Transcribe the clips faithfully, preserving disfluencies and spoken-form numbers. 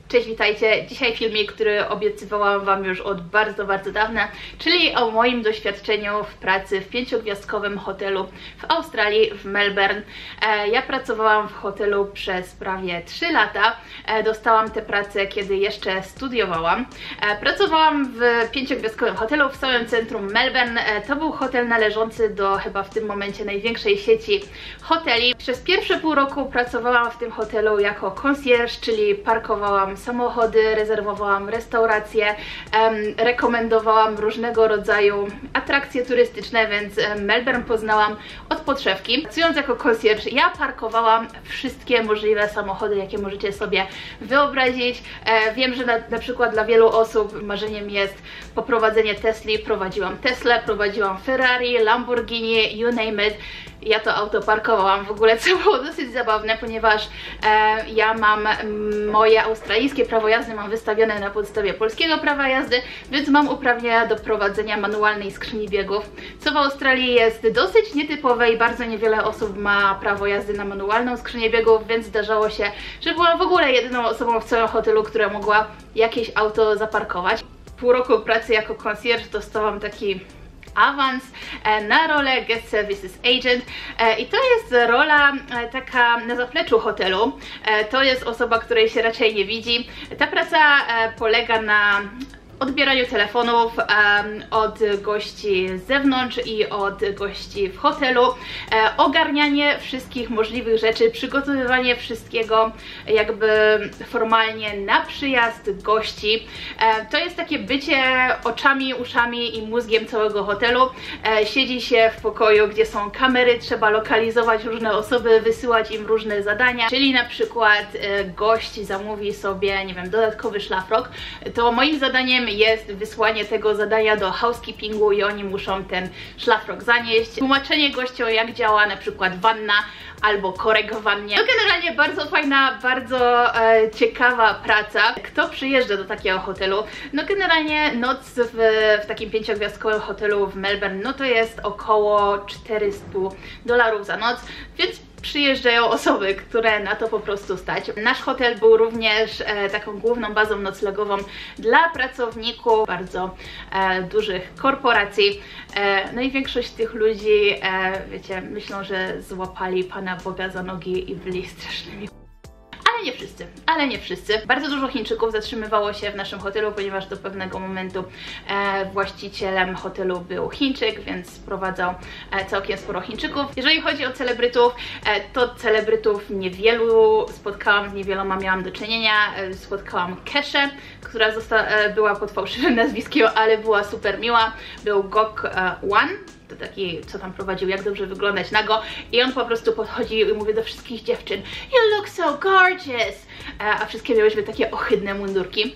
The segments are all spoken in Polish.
Cześć, witajcie! Dzisiaj filmik, który obiecywałam Wam już od bardzo, bardzo dawna, czyli o moim doświadczeniu w pracy w pięciogwiazdkowym hotelu w Australii, w Melbourne. Ja pracowałam w hotelu przez prawie trzy lata. Dostałam tę pracę, kiedy jeszcze studiowałam. Pracowałam w pięciogwiazdkowym hotelu w samym centrum Melbourne. To był hotel należący do chyba w tym momencie największej sieci hoteli. Przez pierwsze pół roku pracowałam w tym hotelu jako concierge, czyli parkowałam samochody, rezerwowałam restauracje, um, rekomendowałam różnego rodzaju atrakcje turystyczne, więc Melbourne poznałam od podszewki. Pracując jako concierge, ja parkowałam wszystkie możliwe samochody, jakie możecie sobie wyobrazić. E, wiem, że na, na przykład dla wielu osób marzeniem jest poprowadzenie Tesli. Prowadziłam Teslę, prowadziłam Ferrari, Lamborghini, you name it. Ja to auto parkowałam w ogóle, co było dosyć zabawne, ponieważ e, ja mam moje australijskie prawo jazdy mam wystawione na podstawie polskiego prawa jazdy, więc mam uprawnienia do prowadzenia manualnej skrzyni biegów, co w Australii jest dosyć nietypowe i bardzo niewiele osób ma prawo jazdy na manualną skrzynię biegów, więc zdarzało się, że byłam w ogóle jedyną osobą w całym hotelu, która mogła jakieś auto zaparkować. Pół roku pracy jako concierge dostałam taki awans na rolę Guest Services Agent i to jest rola taka na zapleczu hotelu. To jest osoba, której się raczej nie widzi. Ta praca polega na odbieraniu telefonów um, od gości z zewnątrz i od gości w hotelu, e, ogarnianie wszystkich możliwych rzeczy, przygotowywanie wszystkiego jakby formalnie na przyjazd gości. E, to jest takie bycie oczami, uszami i mózgiem całego hotelu. E, siedzi się w pokoju, gdzie są kamery, trzeba lokalizować różne osoby, wysyłać im różne zadania, czyli na przykład e, gość zamówi sobie, nie wiem, dodatkowy szlafrok, to moim zadaniem jest wysłanie tego zadania do housekeepingu i oni muszą ten szlafrok zanieść. Tłumaczenie gościom, jak działa na przykład wanna albo korek w wannie. To generalnie bardzo fajna, bardzo e, ciekawa praca. Kto przyjeżdża do takiego hotelu? No generalnie noc w, w takim pięciogwiazdkowym hotelu w Melbourne, no to jest około czterysta dolarów za noc, więc przyjeżdżają osoby, które na to po prostu stać. Nasz hotel był również e, taką główną bazą noclegową dla pracowników bardzo e, dużych korporacji. E, no i większość tych ludzi, e, wiecie, myślą, że złapali Pana Boga za nogi i byli strasznymi. Ale nie wszyscy, ale nie wszyscy. Bardzo dużo Chińczyków zatrzymywało się w naszym hotelu, ponieważ do pewnego momentu e, właścicielem hotelu był Chińczyk, więc sprowadzał e, całkiem sporo Chińczyków. Jeżeli chodzi o celebrytów, e, to celebrytów niewielu spotkałam, z niewieloma miałam do czynienia. E, spotkałam Keszę, która zosta e, była pod fałszywym nazwiskiem, ale była super miła. Był Gok e, Wan. To taki, co tam prowadził, jak dobrze wyglądać nago, i on po prostu podchodzi i mówi do wszystkich dziewczyn: "You look so gorgeous!" E, a wszystkie miałyśmy takie ohydne mundurki.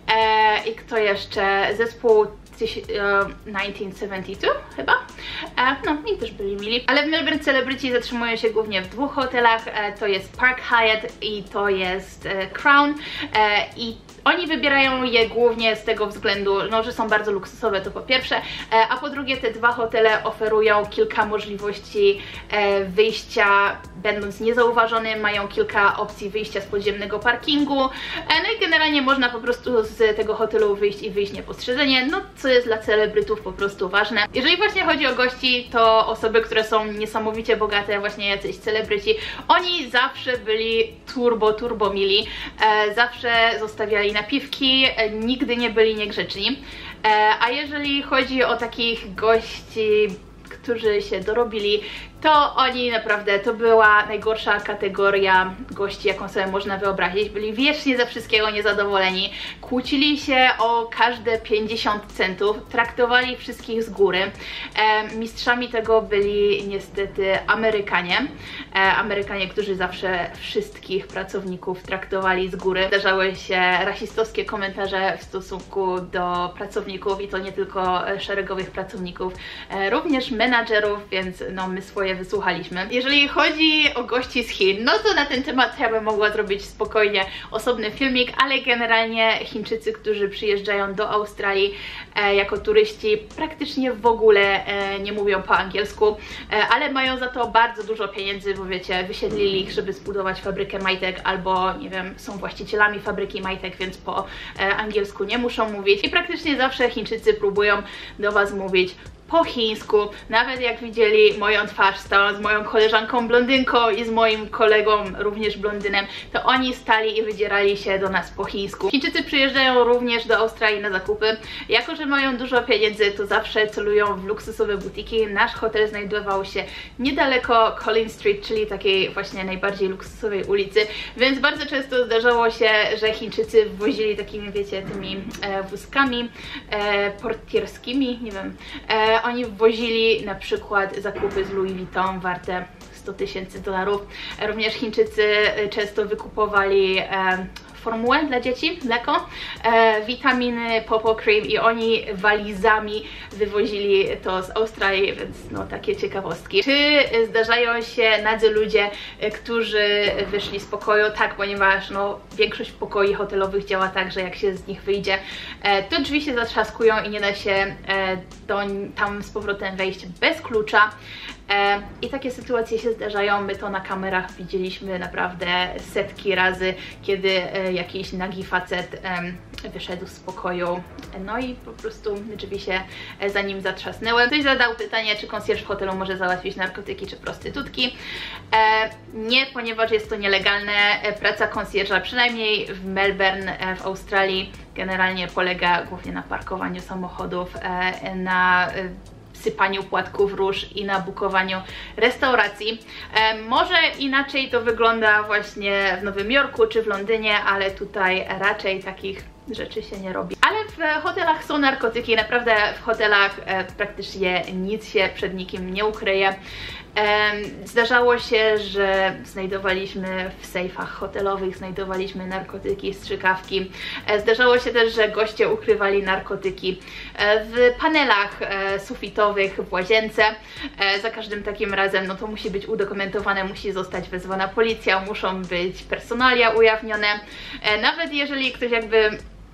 E, I kto jeszcze? Zespół tysiąc dziewięćset siedemdziesiąt dwa chyba. E, no, i też byli mili. Ale w Melbourne celebryci zatrzymują się głównie w dwóch hotelach. E, to jest Park Hyatt i to jest e, Crown. E, I oni wybierają je głównie z tego względu, no, że są bardzo luksusowe, to po pierwsze, e, a po drugie te dwa hotele oferują kilka możliwości e, wyjścia, będąc niezauważonym, mają kilka opcji wyjścia z podziemnego parkingu, e, no i generalnie można po prostu z tego hotelu wyjść i wyjść niepostrzeżenie, no co jest dla celebrytów po prostu ważne. Jeżeli właśnie chodzi o gości, to osoby, które są niesamowicie bogate, właśnie jacyś celebryci, oni zawsze byli turbo, turbo mili, e, zawsze zostawiali napiwki, e, nigdy nie byli niegrzeczni. E, a jeżeli chodzi o takich gości, którzy się dorobili, to oni naprawdę, to była najgorsza kategoria gości, jaką sobie można wyobrazić. Byli wiecznie ze wszystkiego niezadowoleni, kłócili się o każde pięćdziesiąt centów, traktowali wszystkich z góry. E, mistrzami tego byli niestety Amerykanie. E, Amerykanie, którzy zawsze wszystkich pracowników traktowali z góry. Zdarzały się rasistowskie komentarze w stosunku do pracowników i to nie tylko szeregowych pracowników, e, również menadżerów, więc no my swoje prawie wysłuchaliśmy. Jeżeli chodzi o gości z Chin, no to na ten temat ja bym mogła zrobić spokojnie osobny filmik, ale generalnie Chińczycy, którzy przyjeżdżają do Australii e, jako turyści, praktycznie w ogóle e, nie mówią po angielsku, e, ale mają za to bardzo dużo pieniędzy, bo wiecie, wysiedlili ich, żeby zbudować fabrykę majtek, albo nie wiem, są właścicielami fabryki majtek, więc po e, angielsku nie muszą mówić i praktycznie zawsze Chińczycy próbują do Was mówić po chińsku, nawet jak widzieli moją twarz stałą z moją koleżanką blondynką i z moim kolegą również blondynem, to oni stali i wydzierali się do nas po chińsku. Chińczycy przyjeżdżają również do Australii na zakupy. Jako że mają dużo pieniędzy, to zawsze celują w luksusowe butiki. Nasz hotel znajdował się niedaleko Collins Street, czyli takiej właśnie najbardziej luksusowej ulicy, więc bardzo często zdarzało się, że Chińczycy wwozili takimi, wiecie, tymi e, wózkami e, portierskimi, nie wiem, e, oni wwozili na przykład zakupy z Louis Vuitton warte sto tysięcy dolarów. Również Chińczycy często wykupowali e, formułę dla dzieci, mleko, e, witaminy, popo cream i oni walizami wywozili to z Australii, więc no takie ciekawostki. Czy zdarzają się nadzy ludzie, którzy wyszli z pokoju? Tak, ponieważ no większość pokoi hotelowych działa tak, że jak się z nich wyjdzie, e, to drzwi się zatrzaskują i nie da się e, do, tam z powrotem wejść bez klucza. E, I takie sytuacje się zdarzają, my to na kamerach widzieliśmy naprawdę setki razy, kiedy e, jakiś nagi facet e, wyszedł z pokoju, no i po prostu drzwi się e, za nim zatrzasnęły. Ktoś zadał pytanie, czy konsjerż w hotelu może załatwić narkotyki czy prostytutki. E, nie, ponieważ jest to nielegalne. E, praca konsjerża, przynajmniej w Melbourne, e, w Australii, generalnie polega głównie na parkowaniu samochodów, e, na e, sypaniu płatków róż i na bukowaniu restauracji. E, może inaczej to wygląda właśnie w Nowym Jorku czy w Londynie, ale tutaj raczej takich rzeczy się nie robi. Ale w hotelach są narkotyki, naprawdę w hotelach e, praktycznie nic się przed nikim nie ukryje. E, zdarzało się, że znajdowaliśmy w sejfach hotelowych, znajdowaliśmy narkotyki, strzykawki. E, zdarzało się też, że goście ukrywali narkotyki e, w panelach e, sufitowych w łazience. E, za każdym takim razem no to musi być udokumentowane, musi zostać wezwana policja, muszą być personalia ujawnione. E, nawet jeżeli ktoś jakby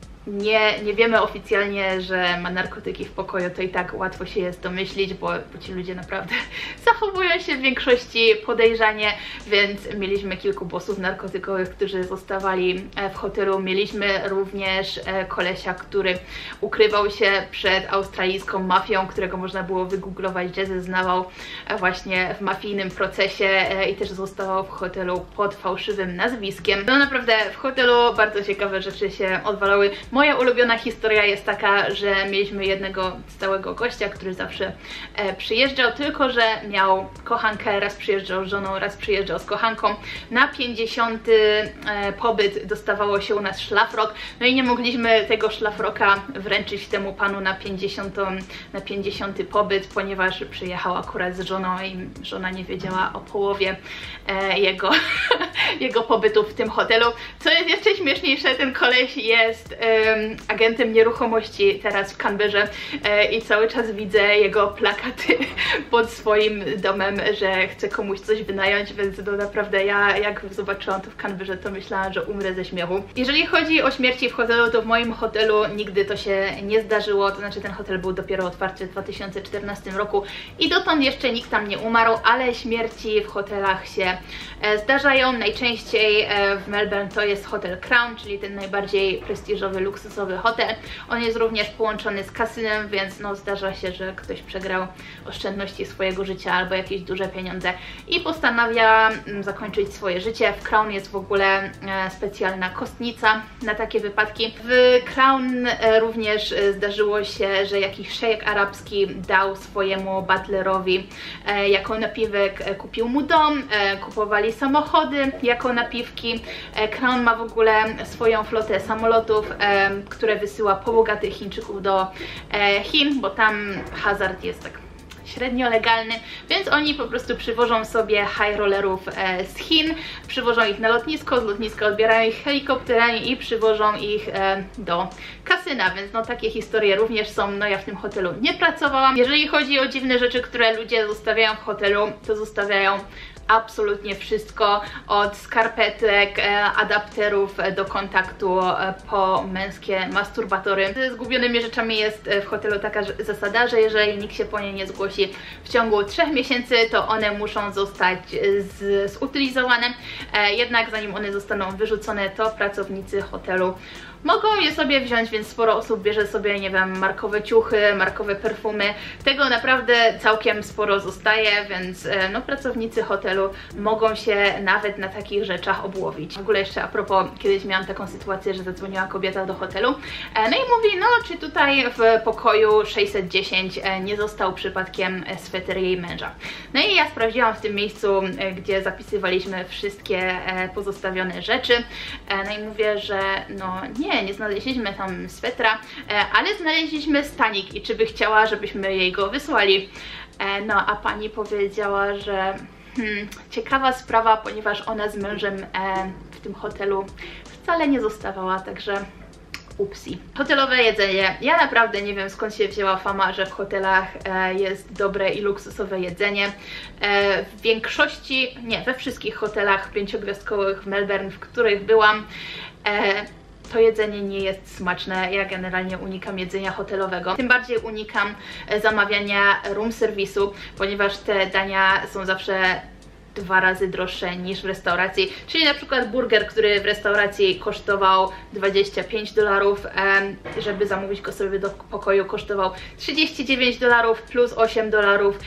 Nie, nie wiemy oficjalnie, że ma narkotyki w pokoju, to i tak łatwo się jest domyślić, bo, bo ci ludzie naprawdę zachowują się w większości podejrzanie, więc mieliśmy kilku bossów narkotykowych, którzy zostawali w hotelu. Mieliśmy również kolesia, który ukrywał się przed australijską mafią, którego można było wygooglować, że zeznawał właśnie w mafijnym procesie i też zostawał w hotelu pod fałszywym nazwiskiem. No naprawdę w hotelu bardzo ciekawe rzeczy się odwalały. Moja ulubiona historia jest taka, że mieliśmy jednego stałego gościa, który zawsze e, przyjeżdżał, tylko że miał kochankę, raz przyjeżdżał z żoną, raz przyjeżdżał z kochanką. Na pięćdziesiąty e, pobyt dostawało się u nas szlafrok, no i nie mogliśmy tego szlafroka wręczyć temu panu na pięćdziesiąty pobyt, ponieważ przyjechał akurat z żoną i żona nie wiedziała o połowie e, jego, jego pobytu w tym hotelu. Co jest jeszcze śmieszniejsze, ten koleś jest e, agentem nieruchomości teraz w Canberrze e, i cały czas widzę jego plakaty pod swoim domem, że chce komuś coś wynająć, więc to naprawdę ja jak zobaczyłam to w Canberrze, to myślałam, że umrę ze śmiechu. Jeżeli chodzi o śmierci w hotelu, to w moim hotelu nigdy to się nie zdarzyło, to znaczy ten hotel był dopiero otwarty w dwa tysiące czternastym roku i dotąd jeszcze nikt tam nie umarł, ale śmierci w hotelach się e, zdarzają. Najczęściej e, w Melbourne to jest hotel Crown, czyli ten najbardziej prestiżowy, luksusowy hotel. On jest również połączony z kasynem, więc no zdarza się, że ktoś przegrał oszczędności swojego życia albo jakieś duże pieniądze i postanawia mm, zakończyć swoje życie. W Crown jest w ogóle e, specjalna kostnica na takie wypadki. W Crown e, również e, zdarzyło się, że jakiś szejk arabski dał swojemu butlerowi e, jako napiwek, e, kupił mu dom, e, kupowali samochody jako napiwki. E, Crown ma w ogóle swoją flotę samolotów, e, które wysyła po bogatych Chińczyków do e, Chin, bo tam hazard jest tak średnio legalny, więc oni po prostu przywożą sobie high rollerów e, z Chin, przywożą ich na lotnisko, z lotniska odbierają ich helikopterami i przywożą ich e, do kasyna, więc no takie historie również są. No ja w tym hotelu nie pracowałam. Jeżeli chodzi o dziwne rzeczy, które ludzie zostawiają w hotelu, to zostawiają absolutnie wszystko, od skarpetek, e, adapterów do kontaktu e, po męskie masturbatory. Ze zgubionymi rzeczami jest w hotelu taka zasada, że jeżeli nikt się po nie nie zgłosi w ciągu trzech miesięcy, to one muszą zostać z, zutylizowane, e, jednak zanim one zostaną wyrzucone, to pracownicy hotelu mogą je sobie wziąć, więc sporo osób bierze sobie, nie wiem, markowe ciuchy, markowe perfumy. Tego naprawdę całkiem sporo zostaje, więc no pracownicy hotelu mogą się nawet na takich rzeczach obłowić. W ogóle jeszcze a propos, kiedyś miałam taką sytuację, że zadzwoniła kobieta do hotelu, no i mówi, no czy tutaj w pokoju sześćset dziesięć nie został przypadkiem sweter jej męża. No i ja sprawdziłam w tym miejscu, gdzie zapisywaliśmy wszystkie pozostawione rzeczy, no i mówię, że no nie, Nie, nie znaleźliśmy tam swetra, ale znaleźliśmy stanik i czy by chciała, żebyśmy jej go wysłali. No a pani powiedziała, że hmm, ciekawa sprawa, ponieważ ona z mężem w tym hotelu wcale nie zostawała, także upsi. Hotelowe jedzenie. Ja naprawdę nie wiem, skąd się wzięła fama, że w hotelach e, jest dobre i luksusowe jedzenie. E, w większości, nie, we wszystkich hotelach pięciogwiazdkowych w Melbourne, w których byłam, e, to jedzenie nie jest smaczne. Ja generalnie unikam jedzenia hotelowego. Tym bardziej unikam zamawiania room serwisu, ponieważ te dania są zawsze dwa razy droższe niż w restauracji, czyli na przykład burger, który w restauracji kosztował dwadzieścia pięć dolarów, żeby zamówić go sobie do pokoju, kosztował trzydzieści dziewięć dolarów plus osiem dolarów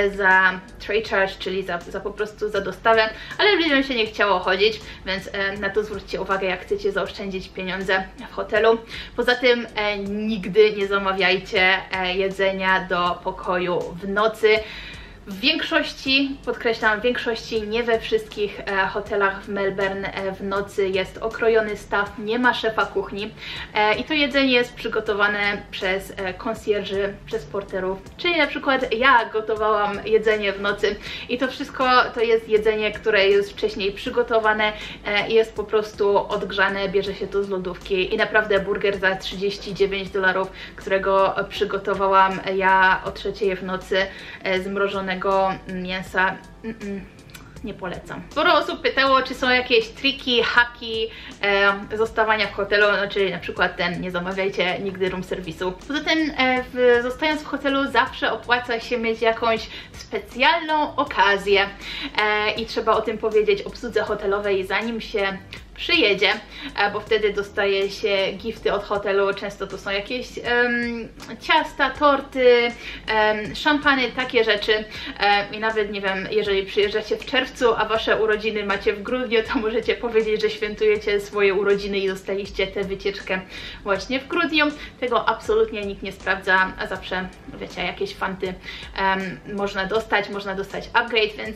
za tray charge, czyli za, za po prostu za dostawę, ale ludziom się nie chciało chodzić, więc na to zwróćcie uwagę, jak chcecie zaoszczędzić pieniądze w hotelu. Poza tym nigdy nie zamawiajcie jedzenia do pokoju w nocy. W większości, podkreślam, w większości, nie we wszystkich e, hotelach w Melbourne e, w nocy jest okrojony staw, nie ma szefa kuchni e, i to jedzenie jest przygotowane przez e, konsjerży, przez porterów, czyli na przykład ja gotowałam jedzenie w nocy i to wszystko to jest jedzenie, które jest wcześniej przygotowane e, i jest po prostu odgrzane, bierze się to z lodówki i naprawdę burger za trzydzieści dziewięć dolarów, którego przygotowałam ja o trzeciej w nocy e, zmrożone mięsa, mm -mm, nie polecam. Sporo osób pytało, czy są jakieś triki, haki e, zostawania w hotelu, no, czyli na przykład ten, nie zamawiajcie nigdy room serwisu. Poza tym e, w, zostając w hotelu zawsze opłaca się mieć jakąś specjalną okazję e, i trzeba o tym powiedzieć obsłudze hotelowej, zanim się przyjedzie, bo wtedy dostaje się gifty od hotelu, często to są jakieś um, ciasta, torty, um, szampany, takie rzeczy um, i nawet, nie wiem, jeżeli przyjeżdżacie w czerwcu, a wasze urodziny macie w grudniu, to możecie powiedzieć, że świętujecie swoje urodziny i dostaliście tę wycieczkę właśnie w grudniu. Tego absolutnie nikt nie sprawdza, a zawsze, wiecie, jakieś fanty um, można dostać, można dostać upgrade, więc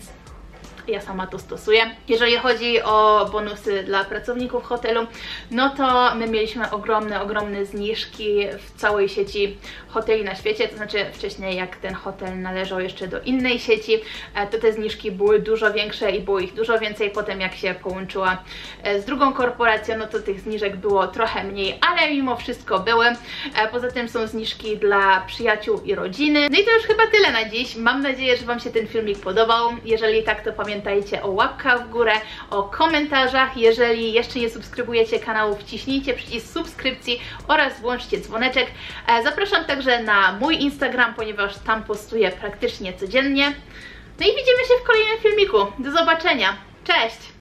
ja sama to stosuję. Jeżeli chodzi o bonusy dla pracowników hotelu, no to my mieliśmy ogromne, ogromne zniżki w całej sieci hoteli na świecie, to znaczy wcześniej jak ten hotel należał jeszcze do innej sieci, to te zniżki były dużo większe i było ich dużo więcej. Potem jak się połączyła z drugą korporacją, no to tych zniżek było trochę mniej, ale mimo wszystko były. Poza tym są zniżki dla przyjaciół i rodziny. No i to już chyba tyle na dziś. Mam nadzieję, że Wam się ten filmik podobał. Jeżeli tak, to pamiętajcie o łapkach w górę, o komentarzach. Jeżeli jeszcze nie subskrybujecie kanału, wciśnijcie przycisk subskrypcji oraz włączcie dzwoneczek. Zapraszam także na mój Instagram, ponieważ tam postuję praktycznie codziennie. No i widzimy się w kolejnym filmiku. Do zobaczenia. Cześć!